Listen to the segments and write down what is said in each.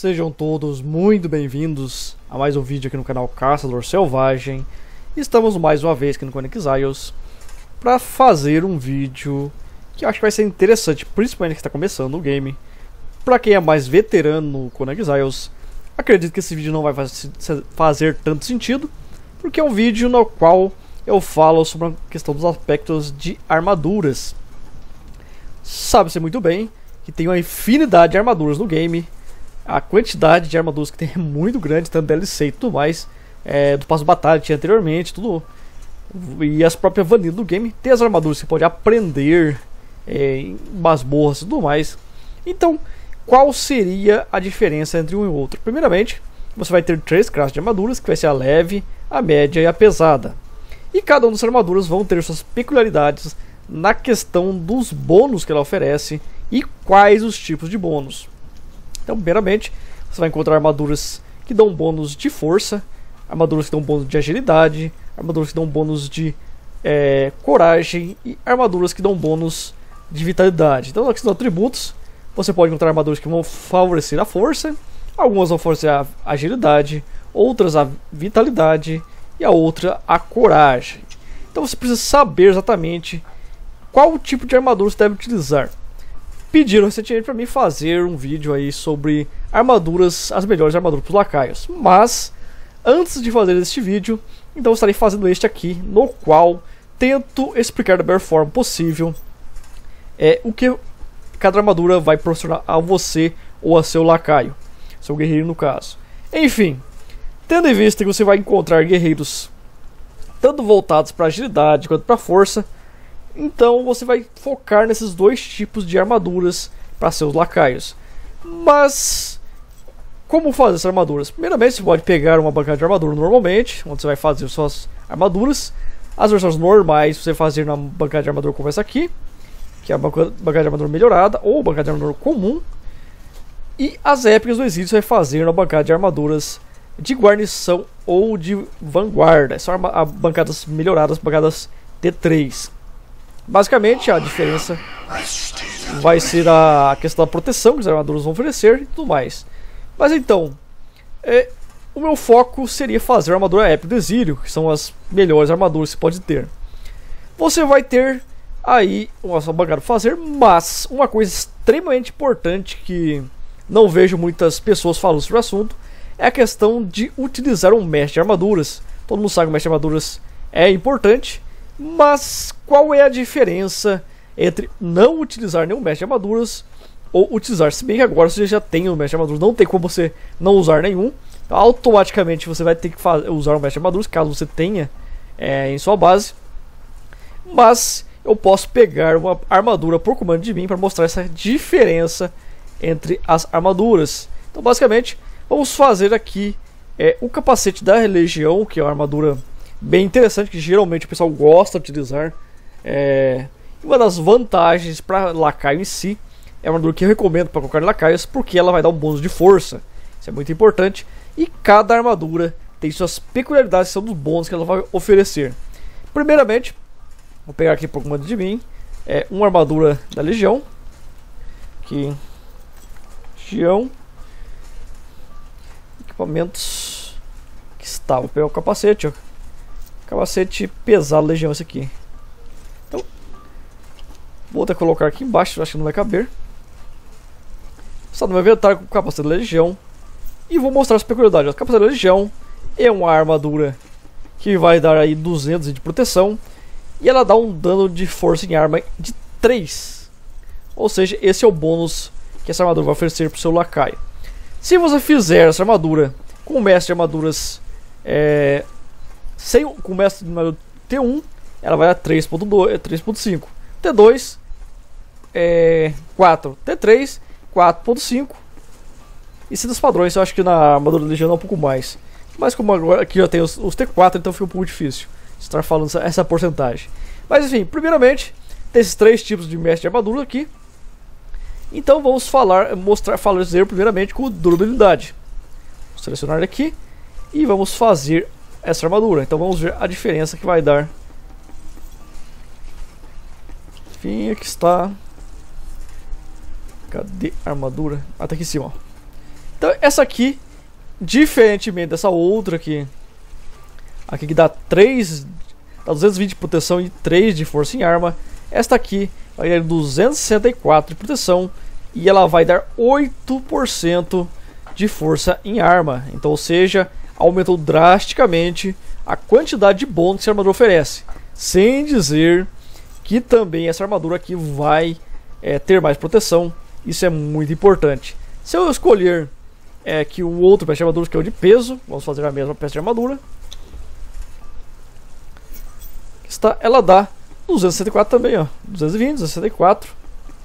Sejam todos muito bem-vindos a mais um vídeo aqui no canal Caçador Selvagem. Estamos mais uma vez aqui no Conan Exiles para fazer um vídeo que eu acho que vai ser interessante, principalmente que está começando o game. Para quem é mais veterano no Conan Exiles, acredito que esse vídeo não vai fazer tanto sentido, porque é um vídeo no qual eu falo sobre a questão dos aspectos de armaduras. Sabe-se muito bem que tem uma infinidade de armaduras no game. A quantidade de armaduras que tem é muito grande, tanto DLC e tudo mais. Do passo de batalha que tinha anteriormente, tudo. E as próprias vanilhas do game. Tem as armaduras que você pode aprender em masmorras e tudo mais. Então, qual seria a diferença entre um e outro? Primeiramente, você vai ter 3 classes de armaduras, que vai ser a leve, a média e a pesada. E cada uma dessas armaduras vão ter suas peculiaridades na questão dos bônus que ela oferece e quais os tipos de bônus. Então, primeiramente, você vai encontrar armaduras que dão bônus de força, armaduras que dão bônus de agilidade, armaduras que dão bônus de coragem e armaduras que dão bônus de vitalidade. Então, aqui são atributos. Você pode encontrar armaduras que vão favorecer a força, algumas vão favorecer a agilidade, outras a vitalidade e a outra a coragem. Então, você precisa saber exatamente qual tipo de armadura você deve utilizar. Pediram recentemente para mim fazer um vídeo aí sobre armaduras, as melhores armaduras para os lacaios. Mas, antes de fazer este vídeo, então eu estarei fazendo este aqui, no qual tento explicar da melhor forma possível o que cada armadura vai proporcionar a você ou a seu lacaio, seu guerreiro no caso. Enfim, tendo em vista que você vai encontrar guerreiros tanto voltados para agilidade quanto para força, então você vai focar nesses dois tipos de armaduras para seus lacaios. Mas como fazer essas armaduras? Primeiramente, você pode pegar uma bancada de armadura normalmente, onde você vai fazer suas armaduras. As versões normais você fazer na bancada de armadura como essa aqui, que é a bancada de armadura melhorada, ou bancada de armadura comum. E as épicas do exílio você vai fazer na bancada de armaduras de guarnição ou de vanguarda. São bancadas melhoradas, bancadas T3. Basicamente, a diferença vai ser a questão da proteção que as armaduras vão oferecer e tudo mais. Mas então, o meu foco seria fazer a armadura épica do exílio, que são as melhores armaduras que você pode ter. Você vai ter aí uma sua bancada para fazer, mas uma coisa extremamente importante que não vejo muitas pessoas falando sobre o assunto é a questão de utilizar um mestre de armaduras. Todo mundo sabe que o mestre de armaduras é importante. Mas qual é a diferença entre não utilizar nenhum mestre de armaduras ou utilizar? Se bem que agora você já tem um mestre de armaduras, não tem como você não usar nenhum. Então, automaticamente você vai ter que usar um mestre de armaduras, caso você tenha em sua base. Mas eu posso pegar uma armadura por comando de mim para mostrar essa diferença entre as armaduras. Então basicamente vamos fazer aqui o capacete da Legião, que é uma armadura bem interessante, que geralmente o pessoal gosta de utilizar. Uma das vantagens para lacaio em si é uma armadura que eu recomendo para colocar em lacaios, porque ela vai dar um bônus de força. Isso é muito importante. E cada armadura tem suas peculiaridades, que são dos bônus que ela vai oferecer. Primeiramente, vou pegar aqui por comando de mim uma armadura da Legião. Aqui, Legião, equipamentos, que está. Vou pegar o capacete, ó. Capacete pesado Legião esse aqui. Então, vou até colocar aqui embaixo, acho que não vai caber. Está no meu inventário com o capacete da Legião. E vou mostrar as peculiaridades. O capacete da Legião é uma armadura que vai dar aí 200 de proteção. E ela dá um dano de força em arma de 3. Ou seja, esse é o bônus que essa armadura vai oferecer para o seu lacaio. Se você fizer essa armadura com o mestre de armaduras com o mestre de armadura T1, ela vai a 3.2, 3.5. T2 4, T3 4.5. E se dos padrões, eu acho que na armadura da Legião é um pouco mais. Mas como agora aqui já tem os T4, então fica um pouco difícil estar falando essa porcentagem. Mas enfim, primeiramente, tem esses 3 tipos de mestre de armadura aqui. Então vamos fazer primeiramente com durabilidade. Vou selecionar ele aqui e vamos fazer essa armadura. Então vamos ver a diferença que vai dar. Enfim, aqui está. Cadê a armadura? Ah, tá aqui em cima, ó. Então essa aqui, diferentemente dessa outra aqui que dá 220 de proteção e 3 de força em arma, esta aqui vai dar 264 de proteção e ela vai dar 8% de força em arma. Então, ou seja, aumentou drasticamente a quantidade de bônus que essa armadura oferece. Sem dizer que também essa armadura aqui vai ter mais proteção. Isso é muito importante. Se eu escolher que o outro peça de armadura, que é o de peso, vamos fazer a mesma peça de armadura. Ela dá 264 também, ó. 220, 264.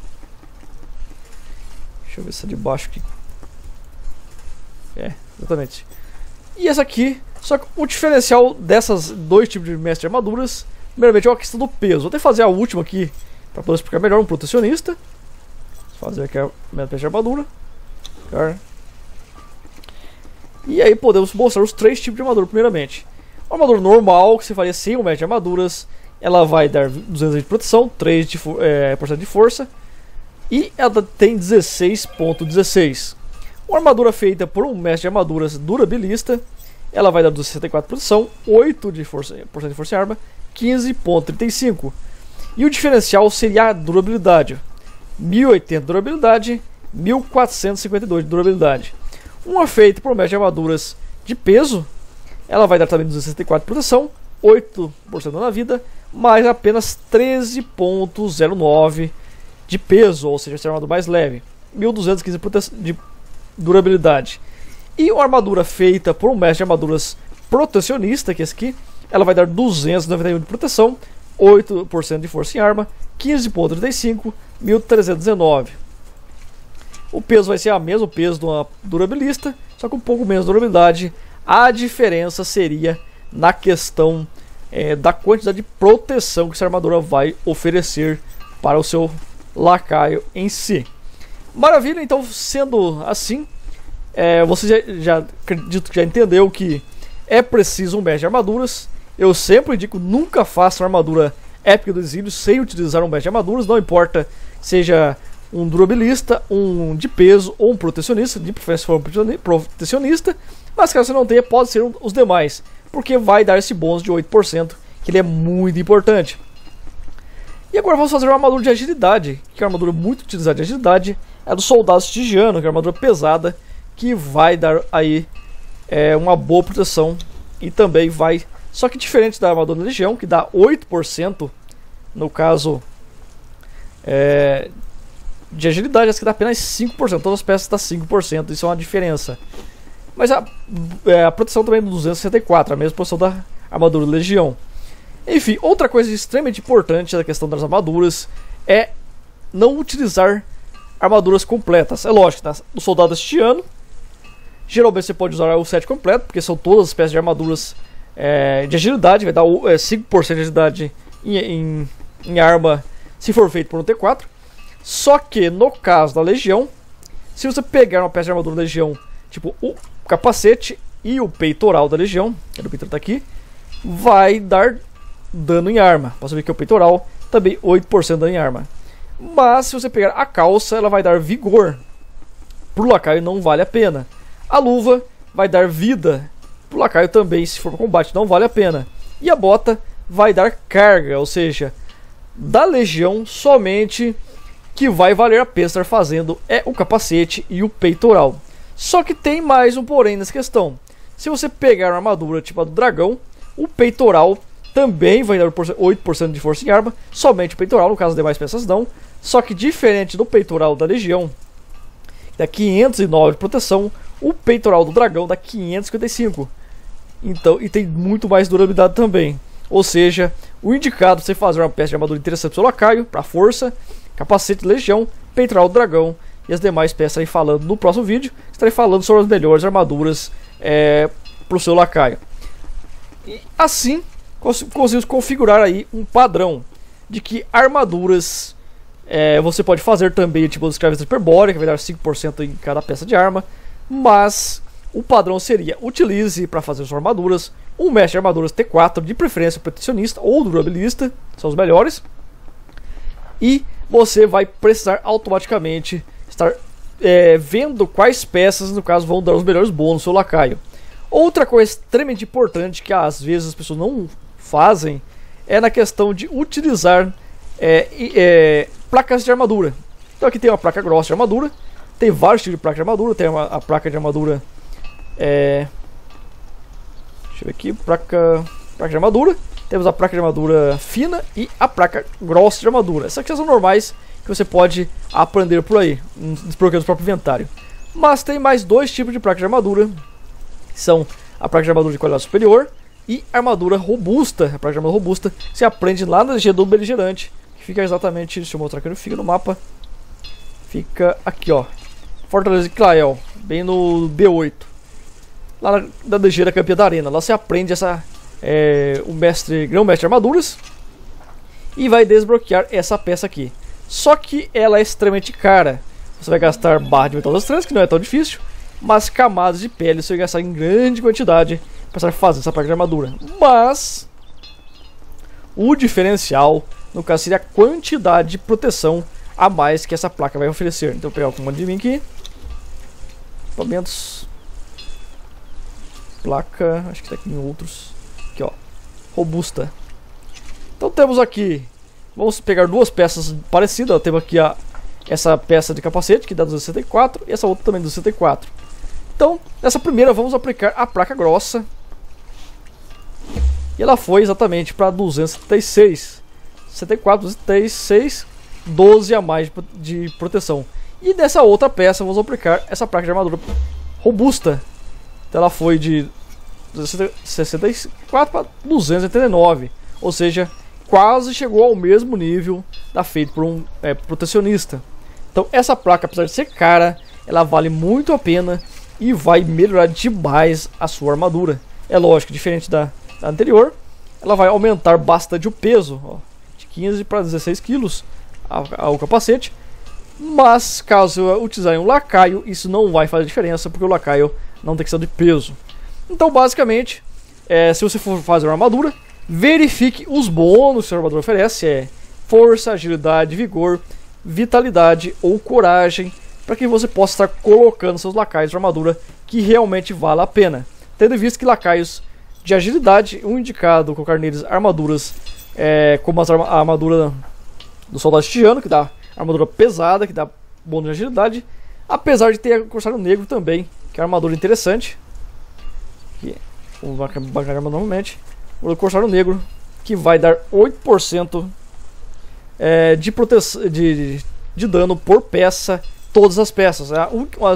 Deixa eu ver se é de baixo aqui. Exatamente. E essa aqui, só que o diferencial dessas dois tipos de mestre de armaduras, primeiramente é a questão do peso. Vou até fazer a última aqui para poder explicar melhor, um protecionista. Vou fazer aqui a minha peça de armadura. E aí podemos mostrar os três tipos de armadura primeiramente. Uma armadura normal, que você faria sem o mestre de armaduras, ela vai dar 200 de proteção, 3% de força, e ela tem 16.16. Uma armadura feita por um mestre de armaduras durabilista, ela vai dar 264 de proteção, 8% de força em arma, 15.35. E o diferencial seria a durabilidade. 1080 de durabilidade, 1452 de durabilidade. Uma feita por um mestre de armaduras de peso, ela vai dar também 264 de proteção, 8% na vida, mas apenas 13.09 de peso, ou seja, essa armadura mais leve, 1215 de durabilidade. E uma armadura feita por um mestre de armaduras protecionista, que é esse aqui, ela vai dar 291 de proteção, 8% de força em arma, 15.35, 1319. O peso vai ser o mesmo peso de uma durabilista, só com um pouco menos de durabilidade. A diferença seria na questão da quantidade de proteção que essa armadura vai oferecer para o seu lacaio em si. Maravilha, então sendo assim, você já acredito que já entendeu que é preciso um mestre de armaduras. Eu sempre indico, nunca faça uma armadura épica do exílio sem utilizar um mestre de armaduras, não importa seja um durabilista, um de peso ou um protecionista, de preferência for um protecionista, mas caso você não tenha, pode ser os demais, porque vai dar esse bônus de 8%, que ele é muito importante. E agora vamos fazer uma armadura de agilidade, que é uma armadura muito utilizada de agilidade, é a do soldado estigiano, que é uma armadura pesada, que vai dar aí uma boa proteção, e também vai, só que diferente da armadura da legião, que dá 8%, no caso de agilidade, essa que dá apenas 5%, todas as peças dá 5%, isso é uma diferença. Mas a proteção também é do 264, a mesma proteção da armadura da legião. Enfim, outra coisa extremamente importante da questão das armaduras é não utilizar armaduras completas. É lógico, tá? O soldado estigiano, geralmente você pode usar o set completo, porque são todas as peças de armaduras de agilidade, vai dar 5% de agilidade em arma se for feito por um T4. Só que no caso da legião, se você pegar uma peça de armadura da legião, tipo o capacete e o peitoral da legião, que o peitoral tá aqui, vai dar dano em arma. Posso ver que o peitoral também 8% de dano em arma. Mas se você pegar a calça, ela vai dar vigor. Pro lacaio não vale a pena. A luva vai dar vida. Pro lacaio também, se for para combate, não vale a pena. E a bota vai dar carga, ou seja, da legião somente que vai valer a pena estar fazendo é o capacete e o peitoral. Só que tem mais um porém nessa questão. Se você pegar uma armadura tipo a do dragão, o peitoral também vai dar 8% de força em arma, somente o peitoral, no caso das demais peças não. Só que diferente do peitoral da legião, que dá 509 de proteção, o peitoral do dragão dá 555. Então, e tem muito mais durabilidade também. Ou seja, o indicado é você fazer uma peça de armadura interessante para o seu lacaio, para força, capacete de legião, peitoral do dragão e as demais peças aí falando no próximo vídeo. Estarei falando sobre as melhores armaduras para o seu lacaio. E assim conseguimos configurar aí um padrão de que armaduras você pode fazer também tipo de escravidão hiperbórea, que vai dar 5% em cada peça de arma, mas o padrão seria: utilize para fazer suas armaduras um mestre de armaduras T4, de preferência protecionista ou durabilista, são os melhores, e você vai precisar automaticamente estar vendo quais peças, no caso, vão dar os melhores bônus no seu lacaio. Outra coisa extremamente importante que às vezes as pessoas não fazem é na questão de utilizar placas de armadura. Então aqui tem uma placa grossa de armadura, tem vários tipos de placa de armadura, tem a placa de armadura, deixa eu ver aqui, placa de armadura, temos a placa de armadura fina e a placa grossa de armadura. Essas aqui são normais que você pode aprender por aí, desbloqueando o próprio inventário. Mas tem mais dois tipos de placa de armadura, que são a placa de armadura de qualidade superior e armadura robusta. A placa de armadura robusta se aprende lá na região do beligerante, que fica exatamente, deixa eu mostrar aqui, fica no mapa, fica aqui, ó, Fortaleza de Clael, bem no B8, lá na DG da Campeã da Arena. Lá você aprende o grão-mestre de armaduras e vai desbloquear essa peça aqui. Só que ela é extremamente cara. Você vai gastar barra de metal das trans, que não é tão difícil, mas camadas de pele você vai gastar em grande quantidade para estar fazendo essa placa de armadura. Mas o diferencial, no caso, seria a quantidade de proteção a mais que essa placa vai oferecer. Então, vou pegar o comando de mim aqui, equipamentos, placa, acho que tá aqui em outros, aqui ó, robusta. Então temos aqui, vamos pegar duas peças parecidas. Temos aqui essa peça de capacete que dá 264 e essa outra também 264. Então, nessa primeira vamos aplicar a placa grossa. E ela foi exatamente para 276. 64, 276, 12 a mais de proteção. E dessa outra peça vamos aplicar essa placa de armadura robusta. Então ela foi de 64 para 289. Ou seja, quase chegou ao mesmo nível da feita por um protecionista. Então essa placa, apesar de ser cara, ela vale muito a pena e vai melhorar demais a sua armadura. É lógico, diferente da anterior, ela vai aumentar bastante o peso, ó, de 15 para 16 quilos o capacete. Mas caso eu utilizar um lacaio, isso não vai fazer diferença, porque o lacaio não tem questão de peso. Então basicamente, se você for fazer uma armadura, verifique os bônus que a armadura oferece, força, agilidade, vigor, vitalidade ou coragem, para que você possa estar colocando seus lacaios de armadura que realmente vale a pena. Tendo em vista que lacaios de agilidade, indicado colocar neles armaduras como a armadura do soldado estigiano, que dá armadura pesada, que dá bônus de agilidade, apesar de ter o Corsário Negro também, que é uma armadura interessante. Aqui, vamos bancar normalmente. O Corsário Negro, que vai dar 8% de proteção, de dano por peça, todas as peças. É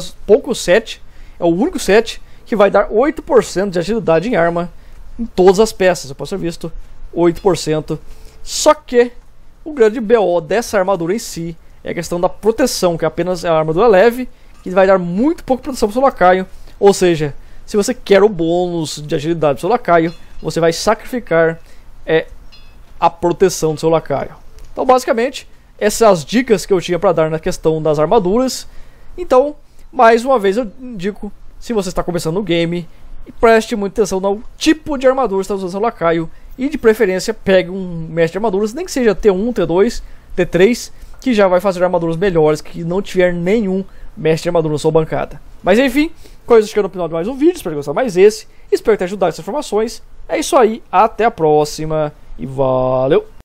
o único set que vai dar 8% de agilidade em arma em todas as peças. Pode ser visto 8%. Só que o grande BO dessa armadura em si é a questão da proteção, que apenas é a armadura leve, que vai dar muito pouca proteção para o seu lacaio. Ou seja, se você quer o bônus de agilidade do seu lacaio, você vai sacrificar a proteção do seu lacaio. Então basicamente, essas são as dicas que eu tinha para dar na questão das armaduras. Então, mais uma vez eu indico, se você está começando no game, preste muita atenção no tipo de armadura que você está usando no seu lacaio. E de preferência pegue um mestre de armaduras, nem que seja T1, T2, T3, que já vai fazer armaduras melhores, que não tiver nenhum mestre de armadura na sua bancada. Mas enfim, coisas chegando no final de mais um vídeo, espero que gostar mais esse. Espero ter ajudado essas informações. É isso aí, até a próxima e valeu!